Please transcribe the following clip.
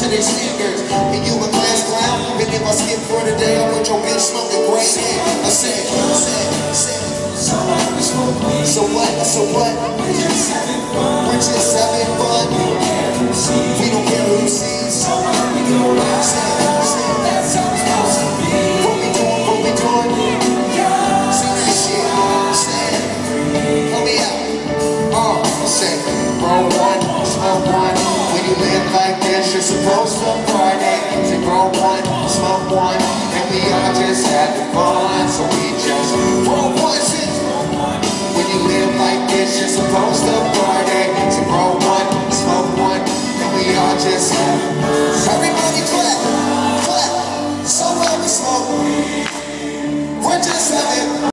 to their standards. And you a class clown, and if I skip for the day, I put your bitch smoking great head. I said, so what? We're just having fun. We don't care who sees. So what we do, that's how it's supposed to be. What we doing? See that shit. Help me out. Say, roll one, smoke one. When you live like this, you're supposed to party. Say, roll one, smoke one. And we all just having fun. So we just roll one. When you live like this, you're supposed to party. Say, roll one,